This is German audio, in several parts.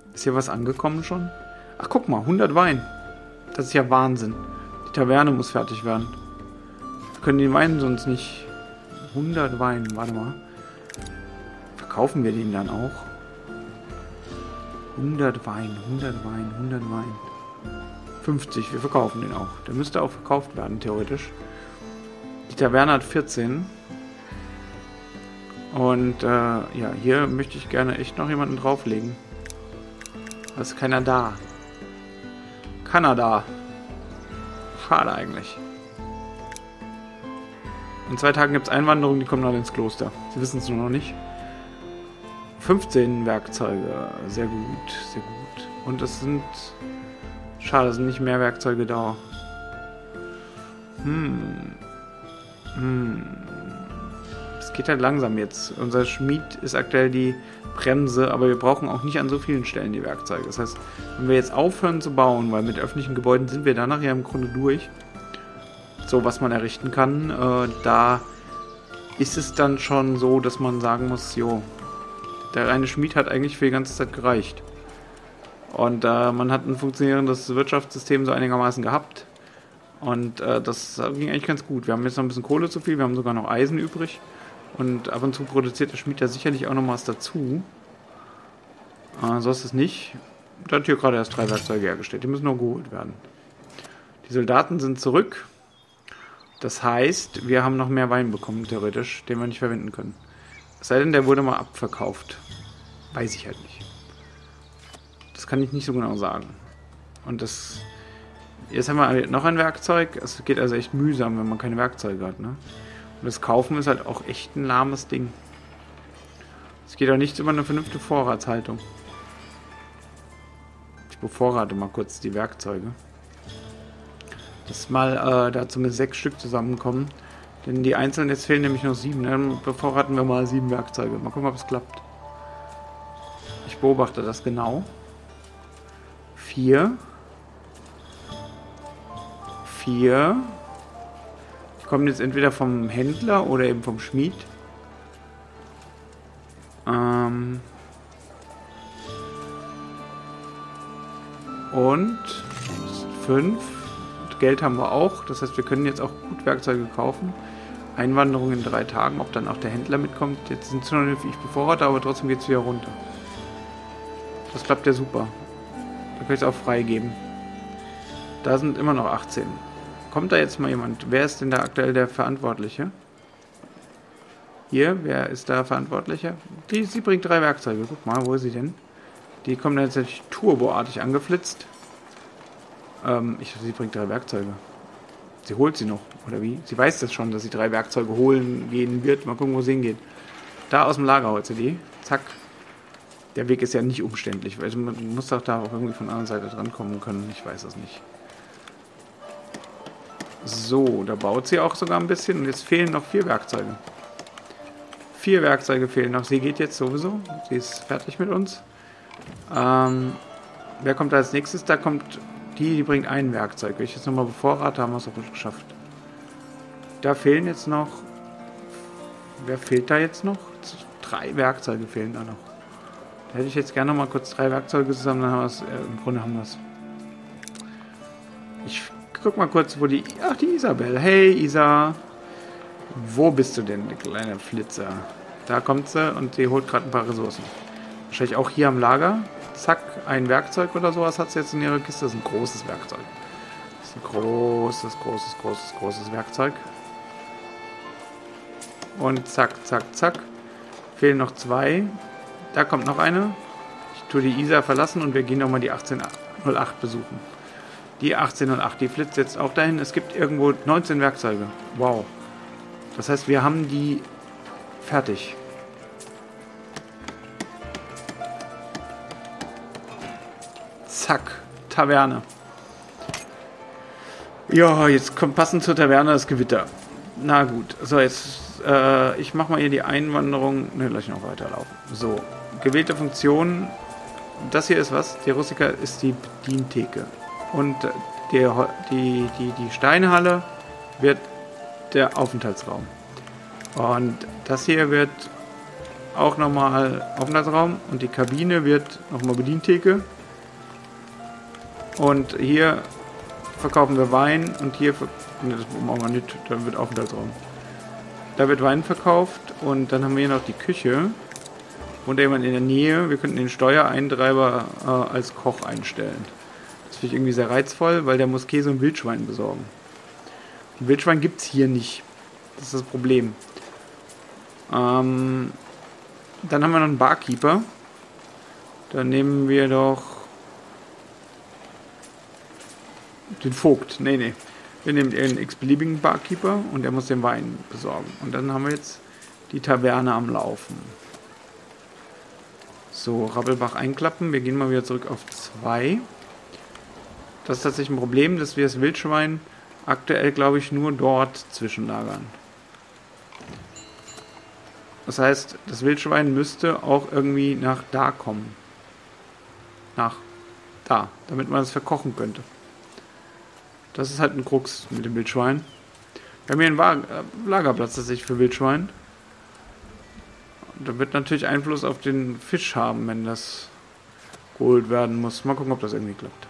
Ist hier was angekommen schon? Ach, guck mal, 100 Wein. Das ist ja Wahnsinn. Die Taverne muss fertig werden. Wir können den Wein sonst nicht... 100 Wein, warte mal. Verkaufen wir den dann auch? 100 Wein, 100 Wein, 100 Wein. 50, wir verkaufen den auch. Der müsste auch verkauft werden, theoretisch. Die Taverne hat 14. Und, ja, hier möchte ich gerne echt noch jemanden drauflegen. Da ist keiner da. Kanada. Schade eigentlich. In 2 Tagen gibt es Einwanderung, die kommen alle ins Kloster. Sie wissen es nur noch nicht. 15 Werkzeuge. Sehr gut, sehr gut. Und es sind... Schade, es sind nicht mehr Werkzeuge da. Es geht halt langsam jetzt. Unser Schmied ist aktuell die Bremse, aber wir brauchen auch nicht an so vielen Stellen die Werkzeuge. Das heißt, wenn wir jetzt aufhören zu bauen, weil mit öffentlichen Gebäuden sind wir danach ja im Grunde durch, so was man errichten kann, da ist es dann schon so, dass man sagen muss, jo, der reine Schmied hat eigentlich für die ganze Zeit gereicht. Und man hat ein funktionierendes Wirtschaftssystem so einigermaßen gehabt. Und das ging eigentlich ganz gut. Wir haben jetzt noch ein bisschen Kohle zu viel, wir haben sogar noch Eisen übrig. Und ab und zu produziert der Schmied ja sicherlich auch noch was dazu. So ist es nicht. Der hat hier gerade erst 3 Werkzeuge hergestellt. Die müssen noch geholt werden. Die Soldaten sind zurück. Das heißt, wir haben noch mehr Wein bekommen, theoretisch, den wir nicht verwenden können. Es sei denn, der wurde mal abverkauft. Weiß ich halt nicht. Das kann ich nicht so genau sagen. Und das... Jetzt haben wir noch ein Werkzeug. Es geht also echt mühsam, wenn man keine Werkzeuge hat, ne? Und das Kaufen ist halt auch echt ein lahmes Ding. Es geht auch nichts über eine vernünftige Vorratshaltung. Ich bevorrate mal kurz die Werkzeuge. Dass mal da zumindest 6 Stück zusammenkommen. Denn die einzelnen, jetzt fehlen nämlich noch 7. Dann bevorraten wir mal 7 Werkzeuge. Mal gucken, ob es klappt. Ich beobachte das genau. 4. 4. Die kommen jetzt entweder vom Händler oder eben vom Schmied. Und 5. Geld haben wir auch. Das heißt, wir können jetzt auch gut Werkzeuge kaufen. Einwanderung in 3 Tagen, ob dann auch der Händler mitkommt. Jetzt sind es noch nicht, ich bevorrate, aber trotzdem geht es wieder runter. Das klappt ja super. Da kann ich es auch freigeben. Da sind immer noch 18. Kommt da jetzt mal jemand? Wer ist denn da aktuell der Verantwortliche? Hier, wer ist da Verantwortlicher? Sie bringt 3 Werkzeuge. Guck mal, wo ist sie denn? Die kommen da jetzt natürlich turboartig angeflitzt. Sie bringt 3 Werkzeuge. Sie holt sie noch, oder wie? Sie weiß das schon, dass sie 3 Werkzeuge holen gehen wird. Mal gucken, wo sie hingeht. Da aus dem Lager holt sie die. Zack. Der Weg ist ja nicht umständlich. Also man muss doch da auch irgendwie von der anderen Seite dran kommen können. Ich weiß es nicht. So, da baut sie auch sogar ein bisschen. Und jetzt fehlen noch 4 Werkzeuge. 4 Werkzeuge fehlen noch. Sie geht jetzt sowieso. Sie ist fertig mit uns. Wer kommt da als nächstes? Da kommt die bringt ein Werkzeug. Wenn ich jetzt nochmal bevorrate, haben wir es auch gut geschafft. Da fehlen jetzt noch... Wer fehlt da jetzt noch? 3 Werkzeuge fehlen da noch. Da hätte ich jetzt gerne noch mal kurz 3 Werkzeuge zusammen, dann haben wir es, im Grunde haben wir es. Ich guck mal kurz, wo die... Ach, die Isabel. Hey, Isa. Wo bist du denn, die kleine Flitzer? Da kommt sie und sie holt gerade ein paar Ressourcen. Wahrscheinlich auch hier am Lager. Zack, ein Werkzeug oder sowas hat sie jetzt in ihrer Kiste. Das ist ein großes Werkzeug. Das ist ein großes Werkzeug. Und zack, zack, zack. Fehlen noch 2. Da kommt noch eine. Ich tue die Isar verlassen und wir gehen nochmal die 1808 besuchen. Die 1808, die flitzt jetzt auch dahin. Es gibt irgendwo 19 Werkzeuge. Wow. Das heißt, wir haben die fertig. Zack. Taverne. Ja, jetzt kommt passend zur Taverne das Gewitter. Na gut. So, jetzt... ich mache mal hier die Einwanderung. Ne, gleich noch weiterlaufen. So. Gewählte Funktion. Das hier ist was? Die Rustika ist die Bedientheke. Und die Steinhalle wird der Aufenthaltsraum. Und das hier wird auch nochmal Aufenthaltsraum und die Kabine wird nochmal Bedientheke. Und hier verkaufen wir Wein und hier, ne, das machen wir nicht, da wird Aufenthaltsraum. Da wird Wein verkauft und dann haben wir hier noch die Küche. Und jemand in der Nähe, wir könnten den Steuereintreiber als Koch einstellen. Das finde ich irgendwie sehr reizvoll, weil der muss Käse und Wildschwein besorgen. Und Wildschwein gibt es hier nicht. Das ist das Problem. Dann haben wir noch einen Barkeeper. Dann nehmen wir doch den Vogt. Nee. Wir nehmen einen x-beliebigen Barkeeper und der muss den Wein besorgen. Und dann haben wir jetzt die Taverne am Laufen. So, Rabbelbach einklappen. Wir gehen mal wieder zurück auf 2. Das ist tatsächlich ein Problem, dass wir das Wildschwein aktuell, glaube ich, nur dort zwischenlagern. Das heißt, das Wildschwein müsste auch irgendwie nach da kommen. Nach da, damit man es verkochen könnte. Das ist halt ein Krux mit dem Wildschwein. Wir haben hier einen Lagerplatz tatsächlich für Wildschwein. Da wird natürlich Einfluss auf den Fisch haben, wenn das geholt werden muss. Mal gucken, ob das irgendwie klappt.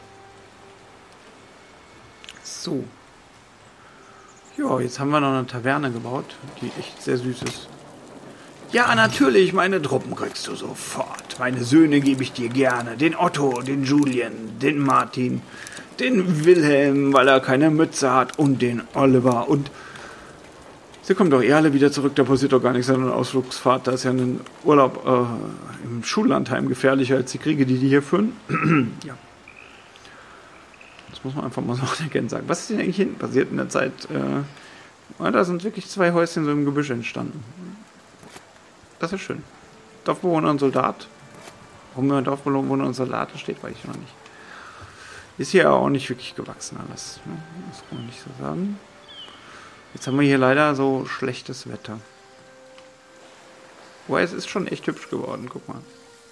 So. Ja, jetzt haben wir noch eine Taverne gebaut, die echt sehr süß ist. Ja, natürlich, meine Truppen kriegst du sofort. Meine Söhne gebe ich dir gerne. Den Otto, den Julien, den Martin, den Wilhelm, weil er keine Mütze hat, und den Oliver. Und sie kommen doch alle wieder zurück, da passiert doch gar nichts an einer Ausflugsfahrt. Da ist ja ein Urlaub im Schullandheim gefährlicher als die Kriege, die hier führen. Ja. Das muss man einfach mal so erkennen sagen. Was ist denn eigentlich hinten passiert in der Zeit? Da sind wirklich 2 Häuschen so im Gebüsch entstanden. Das ist schön. Dorfbewohner und Soldat. Warum immer Dorfbewohner und Soldat steht, weiß ich noch nicht. Ist hier auch nicht wirklich gewachsen alles. Ne? Das kann man nicht so sagen. Jetzt haben wir hier leider so schlechtes Wetter. Wobei, es ist schon echt hübsch geworden, guck mal.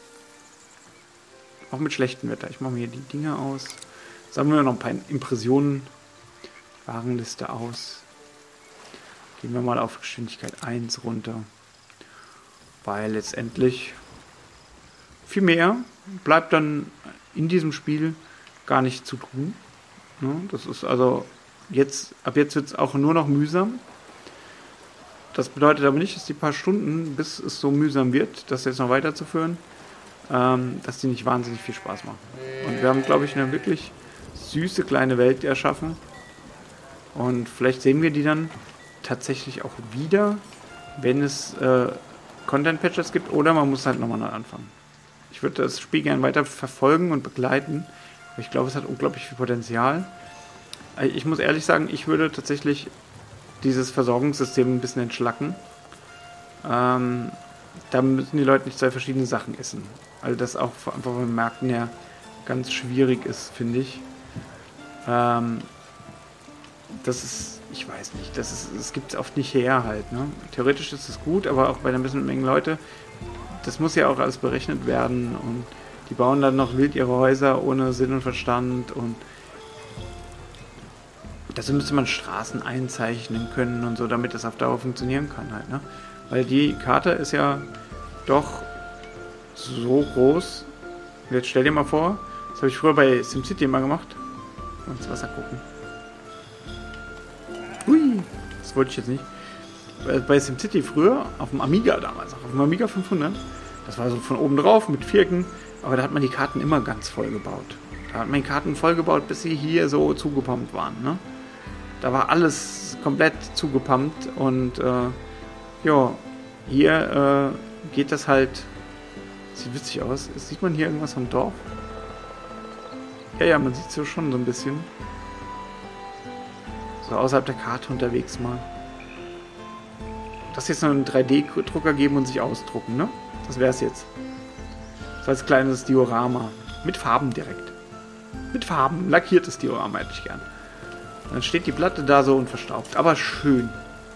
Auch mit schlechtem Wetter. Ich mache mir hier die Dinge aus. Sammeln wir noch ein paar Impressionen. Warenliste aus. Gehen wir mal auf Geschwindigkeit 1 runter. Weil letztendlich viel mehr bleibt dann in diesem Spiel gar nicht zu tun. Ne? Das ist also jetzt, ab jetzt wird es auch nur noch mühsam. Das bedeutet aber nicht, dass die paar Stunden, bis es so mühsam wird, das jetzt noch weiterzuführen, dass die nicht wahnsinnig viel Spaß machen. Und wir haben, glaube ich, eine wirklich süße kleine Welt erschaffen. Und vielleicht sehen wir die dann tatsächlich auch wieder, wenn es Content-Patches gibt, oder man muss halt nochmal neu anfangen. Ich würde das Spiel gerne weiter verfolgen und begleiten, weil ich glaube, es hat unglaublich viel Potenzial. Ich muss ehrlich sagen, ich würde tatsächlich dieses Versorgungssystem ein bisschen entschlacken. Da müssen die Leute nicht 2 verschiedene Sachen essen. Also das auch einfach von den Märkten her ganz schwierig ist, finde ich. Das ist, ich weiß nicht, das gibt es oft nicht her halt. Ne? Theoretisch ist es gut, aber auch bei einer bisschen Menge Leute, das muss ja auch alles berechnet werden und die bauen dann noch wild ihre Häuser ohne Sinn und Verstand und dazu müsste man Straßen einzeichnen können und so, damit das auf Dauer funktionieren kann halt, ne? Weil die Karte ist ja doch so groß. Jetzt stell dir mal vor, das habe ich früher bei SimCity immer gemacht. Und ins Wasser gucken. Hui, das wollte ich jetzt nicht. Bei SimCity früher, auf dem Amiga damals, auf dem Amiga 500, das war so von oben drauf mit Vierecken, aber da hat man die Karten immer ganz voll gebaut. Da hat man die Karten voll gebaut, bis sie hier so zugepumpt waren, ne? Da war alles komplett zugepumpt und ja, hier geht das halt, sieht witzig aus. Sieht man hier irgendwas vom Dorf? Ja, man sieht es schon so ein bisschen. So außerhalb der Karte unterwegs mal. Das jetzt noch einen 3D-Drucker geben und sich ausdrucken, ne? Das wäre es jetzt. So als kleines Diorama. Mit Farben direkt. Mit Farben. Lackiertes Diorama hätte ich gern. Dann steht die Platte da so unverstaubt. Aber schön.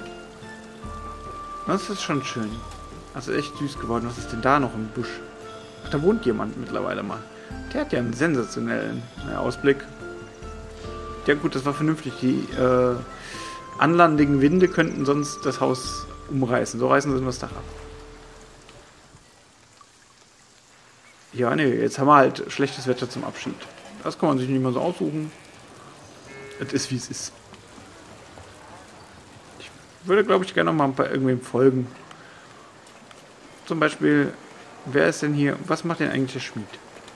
Das ist schon schön. Das ist echt süß geworden. Was ist denn da noch im Busch? Ach, da wohnt jemand mittlerweile mal. Der hat ja einen sensationellen Ausblick. Ja gut, das war vernünftig. Die anlandigen Winde könnten sonst das Haus umreißen. So reißen sie das Dach ab. Ja, nee, jetzt haben wir halt schlechtes Wetter zum Abschied. Das kann man sich nicht mehr so aussuchen. Es ist, wie es ist. Ich würde, glaube ich, gerne noch mal ein paar irgendwem folgen. Zum Beispiel, wer ist denn hier? Was macht denn eigentlich der Schmied?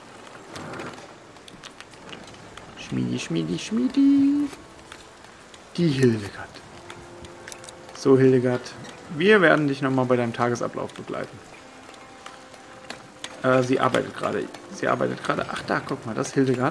Schmiedi, Schmiedi, Schmiedi. Die Hildegard. So, Hildegard, wir werden dich nochmal bei deinem Tagesablauf begleiten. Sie arbeitet gerade. Ach, da, guck mal, das ist Hildegard.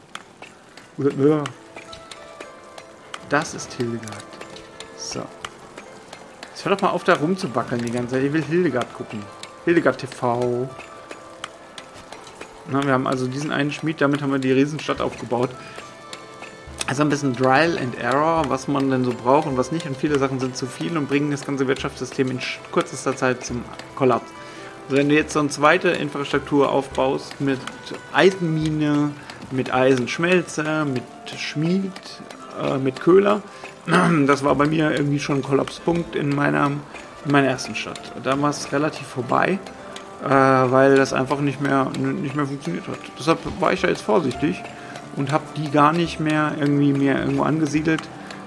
Das ist Hildegard. So. Jetzt hör doch mal auf, da rumzubackeln die ganze Zeit. Ich will Hildegard gucken. Hildegard TV. Na, wir haben also diesen einen Schmied, damit haben wir die Riesenstadt aufgebaut. Also ein bisschen Trial and Error, was man denn so braucht und was nicht. Und viele Sachen sind zu viel und bringen das ganze Wirtschaftssystem in kürzester Zeit zum Kollaps. Also wenn du jetzt so eine zweite Infrastruktur aufbaust mit Eisenmine, mit Eisenschmelze, mit Schmied, mit Köhler, das war bei mir irgendwie schon ein Kollapspunkt in meiner ersten Stadt. Da war es relativ vorbei, weil das einfach nicht mehr funktioniert hat. Deshalb war ich da jetzt vorsichtig und habe die gar nicht mehr irgendwo angesiedelt.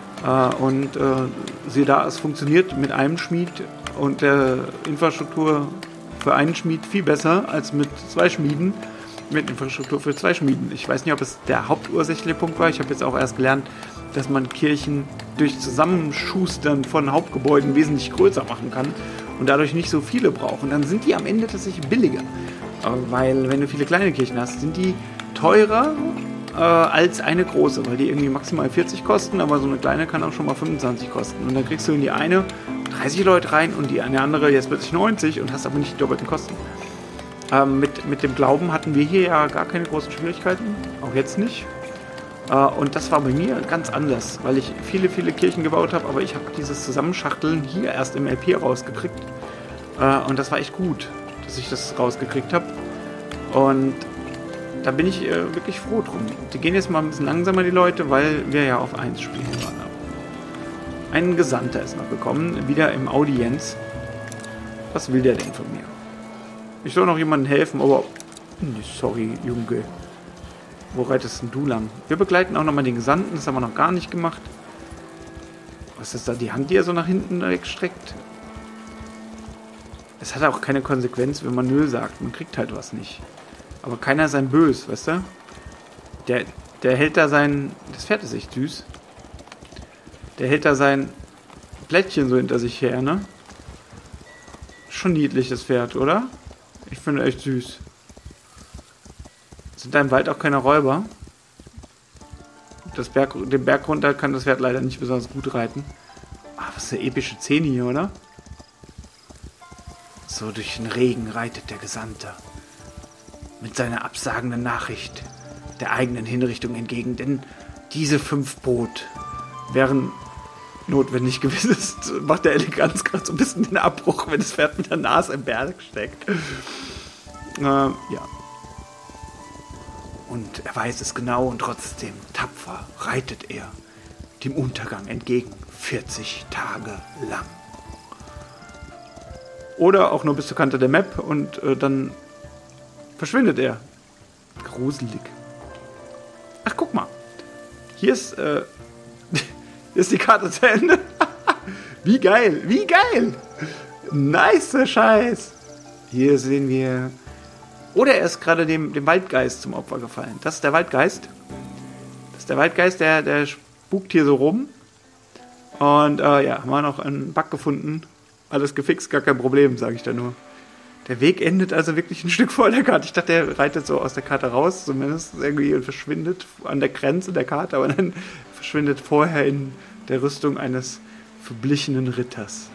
Siehe da, es funktioniert mit einem Schmied und der Infrastruktur für einen Schmied viel besser als mit 2 Schmieden, mit Infrastruktur für 2 Schmieden. Ich weiß nicht, ob es der hauptursächliche Punkt war. Ich habe jetzt auch erst gelernt, dass man Kirchen durch Zusammenschustern von Hauptgebäuden wesentlich größer machen kann und dadurch nicht so viele braucht. Und dann sind die am Ende tatsächlich billiger. Weil wenn du viele kleine Kirchen hast, sind die teurer als eine große, weil die irgendwie maximal 40 kosten, aber so eine kleine kann auch schon mal 25 kosten. Und dann kriegst du in die eine 30 Leute rein und die eine andere jetzt plötzlich 90 und hast aber nicht die doppelten Kosten. Mit dem Glauben hatten wir hier ja gar keine großen Schwierigkeiten, auch jetzt nicht. Und das war bei mir ganz anders, weil ich viele, viele Kirchen gebaut habe, aber ich habe dieses Zusammenschachteln hier erst im LP rausgekriegt. Und das war echt gut, dass ich das rausgekriegt habe. Und da bin ich wirklich froh drum. Die gehen jetzt mal ein bisschen langsamer, die Leute, weil wir ja auf 1 spielen waren. Ein Gesandter ist noch gekommen, wieder im Audienz. Was will der denn von mir? Ich soll noch jemandem helfen, aber... Sorry, Junge. Wo reitest denn du lang? Wir begleiten auch nochmal den Gesandten, das haben wir noch gar nicht gemacht. Was ist da, die Hand, die er so nach hinten wegstreckt? Es hat auch keine Konsequenz, wenn man Nö sagt. Man kriegt halt was nicht. Aber keiner ist ein Bös, weißt du? Der hält da sein... Das Pferd ist echt süß. Der hält da sein Plättchen so hinter sich her, ne? Schon niedlich, das Pferd, oder? Ich finde echt süß. Sind da im Wald auch keine Räuber? Den Berg runter kann das Pferd leider nicht besonders gut reiten. Ah, was ist eine epische Szene hier, oder? So durch den Regen reitet der Gesandte. Mit seiner absagenden Nachricht der eigenen Hinrichtung entgegen. Denn diese 5 Brot wären notwendig gewesen. Das macht der Eleganz gerade so ein bisschen den Abbruch, wenn das Pferd mit der Nase im Berg steckt. Ja. Und er weiß es genau und trotzdem tapfer reitet er dem Untergang entgegen 40 Tage lang. Oder auch nur bis zur Kante der Map und dann verschwindet er. Gruselig. Ach, guck mal. Hier ist, hier ist die Karte zu Ende. Wie geil, wie geil. Nice Scheiß. Hier sehen wir... Oder er ist gerade dem Waldgeist zum Opfer gefallen. Das ist der Waldgeist. Das ist der Waldgeist, der spukt hier so rum. Und ja, haben wir noch einen Bug gefunden. Alles gefixt, gar kein Problem, sage ich da nur. Der Weg endet also wirklich ein Stück vor der Karte. Ich dachte, der reitet so aus der Karte raus, zumindest irgendwie, und verschwindet an der Grenze der Karte, aber dann verschwindet vorher in der Rüstung eines verblichenen Ritters.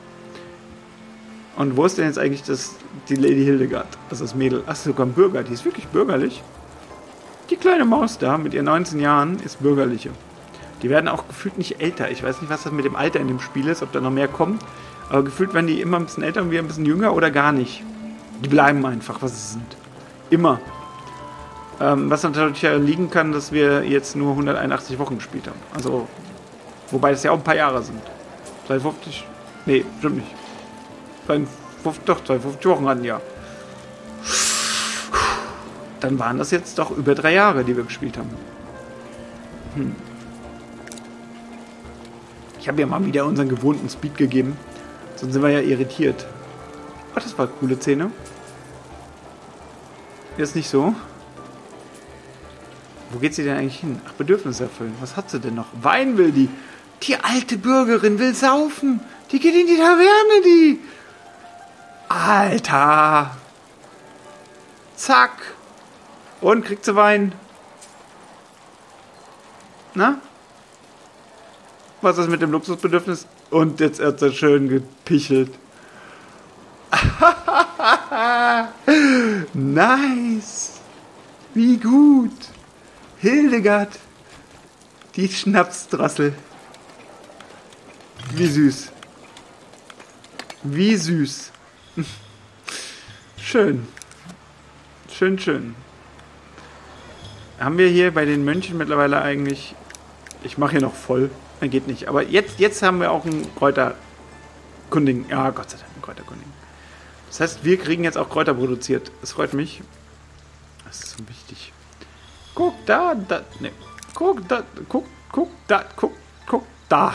Und wo ist denn jetzt eigentlich die Lady Hildegard? Also das Mädel. Ach, sogar ein Bürger. Die ist wirklich bürgerlich. Die kleine Maus da mit ihren 19 Jahren ist bürgerliche. Die werden auch gefühlt nicht älter. Ich weiß nicht, was das mit dem Alter in dem Spiel ist, ob da noch mehr kommt. Aber gefühlt werden die immer ein bisschen älter und wir ein bisschen jünger oder gar nicht. Die bleiben einfach, was sie sind. Immer. Was natürlich liegen kann, dass wir jetzt nur 181 Wochen gespielt haben. Also, wobei das ja auch ein paar Jahre sind. 52... Nee, stimmt nicht. 52 Wochen hatten ja. dann waren das jetzt doch über 3 Jahre, die wir gespielt haben. Ich habe ja mal wieder unseren gewohnten Speed gegeben. Sonst sind wir ja irritiert. Oh, das war coole Szene. Ist nicht so. Wo geht sie denn eigentlich hin? Ach, Bedürfnisse erfüllen. Was hat sie denn noch? Wein will die. Die alte Bürgerin will saufen. Die geht in die Taverne, die. Alter. Zack. Und kriegt sie Wein. Na? Was ist mit dem Luxusbedürfnis? Und jetzt hat sie schön gepichelt. Nice. Wie gut. Hildegard. Die Schnapsdrossel. Wie süß. Wie süß. Schön. Schön, schön. Haben wir hier bei den Mönchen mittlerweile eigentlich... Ich mache hier noch voll. Geht nicht. Aber jetzt haben wir auch einen Kräuterkundigen. Ja, Gott sei Dank, einen Kräuterkundigen. Das heißt, wir kriegen jetzt auch Kräuter produziert. Das freut mich. Das ist so wichtig. Guck da, da, ne. Guck da, guck da, guck da.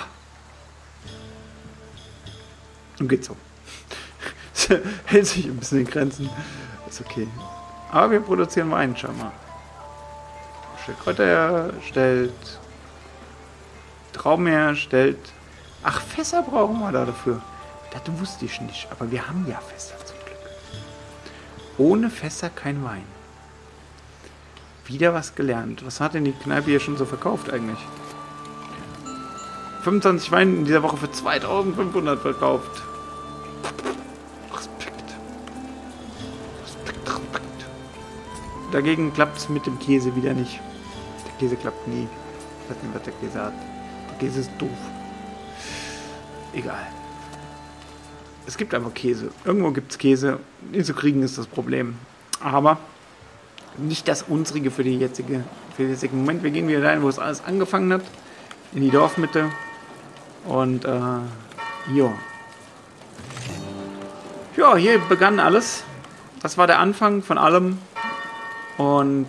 Und geht so. Hält sich ein bisschen in Grenzen. Ist okay. Aber wir produzieren Wein, schau mal. Stellt Kräuter her, stellt Trauben her, stellt... Ach, Fässer brauchen wir da dafür. Das wusste ich nicht, aber wir haben ja Fässer zum Glück. Ohne Fässer kein Wein. Wieder was gelernt. Was hat denn die Kneipe hier schon so verkauft eigentlich? 25 Weine in dieser Woche für 2500 verkauft. Respekt. Respekt. Dagegen klappt es mit dem Käse wieder nicht. Der Käse klappt nie. Ich weiß nicht, was der Käse hat. Der Käse ist doof. Egal. Es gibt einfach Käse. Irgendwo gibt es Käse. Den zu kriegen ist das Problem. Aber nicht das unsrige für den jetzigen Moment. Wir gehen wieder dahin, wo es alles angefangen hat. In die Dorfmitte. Und ja. Ja, hier begann alles. Das war der Anfang von allem. Und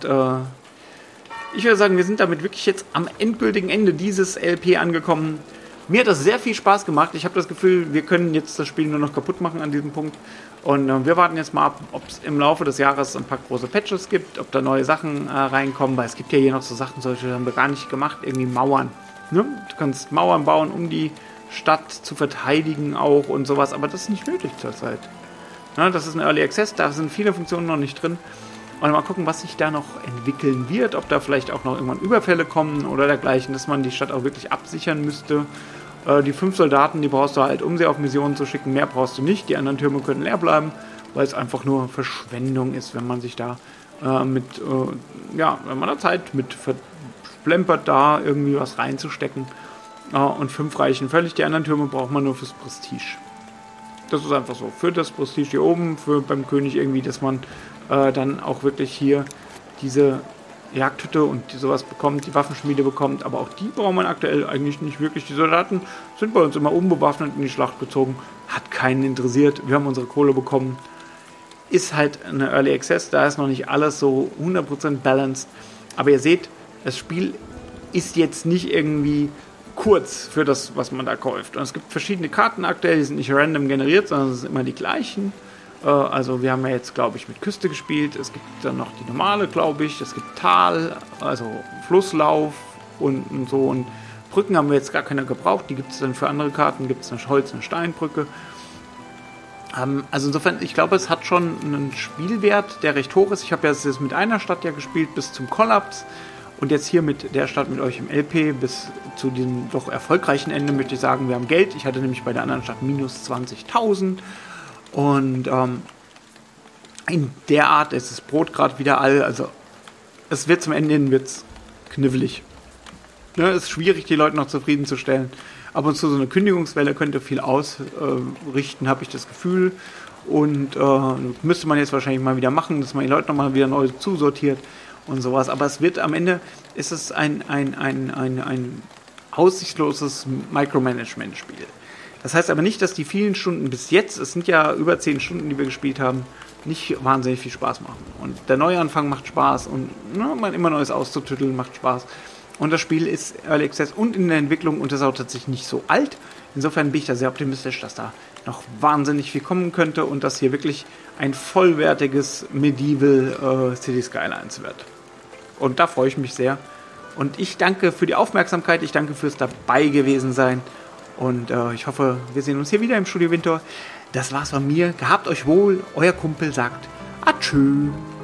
ich würde sagen, wir sind damit wirklich jetzt am endgültigen Ende dieses LP angekommen. Mir hat das sehr viel Spaß gemacht. Ich habe das Gefühl, wir können jetzt das Spiel nur noch kaputt machen an diesem Punkt. Und wir warten jetzt mal ab, ob es im Laufe des Jahres ein paar große Patches gibt, ob da neue Sachen reinkommen, weil es gibt ja hier noch so Sachen, solche haben wir gar nicht gemacht, irgendwie Mauern. Ne? Du kannst Mauern bauen, um die Stadt zu verteidigen auch und sowas, aber das ist nicht nötig zurzeit. Ne? Das ist ein Early Access, da sind viele Funktionen noch nicht drin. Und mal gucken, was sich da noch entwickeln wird, ob da vielleicht auch noch irgendwann Überfälle kommen oder dergleichen, dass man die Stadt auch wirklich absichern müsste. Die 5 Soldaten, die brauchst du halt, um sie auf Missionen zu schicken. Mehr brauchst du nicht. Die anderen Türme können leer bleiben, weil es einfach nur Verschwendung ist, wenn man sich da wenn man da Zeit mit verplempert, da irgendwie was reinzustecken. Und 5 reichen völlig. Die anderen Türme braucht man nur fürs Prestige. Das ist einfach so. Für das Prestige hier oben, für beim König irgendwie, dass man dann auch wirklich hier diese Jagdhütte und sowas bekommt, die Waffenschmiede bekommt, aber auch die braucht man aktuell eigentlich nicht wirklich. Die Soldaten sind bei uns immer unbewaffnet in die Schlacht gezogen, hat keinen interessiert, wir haben unsere Kohle bekommen. Ist halt eine Early Access, da ist noch nicht alles so 100% balanced, aber ihr seht, das Spiel ist jetzt nicht irgendwie kurz für das, was man da kauft. Und es gibt verschiedene Karten aktuell, die sind nicht random generiert, sondern es sind immer die gleichen. Also wir haben ja jetzt, glaube ich, mit Küste gespielt. Es gibt dann noch die normale, glaube ich. Es gibt Tal, also Flusslauf und so. Und Brücken haben wir jetzt gar keine gebraucht. Die gibt es dann für andere Karten. Gibt es eine Holz- und Steinbrücke. Also insofern, ich glaube, es hat schon einen Spielwert, der recht hoch ist. Ich habe ja jetzt mit einer Stadt ja gespielt bis zum Kollaps. Und jetzt hier mit der Stadt mit euch im LP bis zu diesem doch erfolgreichen Ende möchte ich sagen, wir haben Geld. Ich hatte nämlich bei der anderen Stadt minus 20.000. Und in der Art ist das Brot gerade wieder all. Also es wird zum Ende hin wird's knifflig. Ja, es ist schwierig, die Leute noch zufriedenzustellen. Ab und zu so eine Kündigungswelle könnte viel ausrichten, habe ich das Gefühl. Und müsste man jetzt wahrscheinlich mal wieder machen, dass man die Leute nochmal wieder neu zusortiert und sowas. Aber es wird am Ende, ist es ein aussichtsloses Micromanagement-Spiel. Das heißt aber nicht, dass die vielen Stunden bis jetzt, es sind ja über 10 Stunden, die wir gespielt haben, nicht wahnsinnig viel Spaß machen. Und der Neuanfang macht Spaß und man immer Neues auszutütteln macht Spaß. Und das Spiel ist Early Access und in der Entwicklung und ist auch tatsächlich nicht so alt. Insofern bin ich da sehr optimistisch, dass da noch wahnsinnig viel kommen könnte und dass hier wirklich ein vollwertiges Medieval City Skylines wird. Und da freue ich mich sehr. Und ich danke für die Aufmerksamkeit, ich danke fürs dabei gewesen sein. Und ich hoffe, wir sehen uns hier wieder im Studio Winter. Das war's von mir. Gehabt euch wohl. Euer Kumpel sagt Atschö.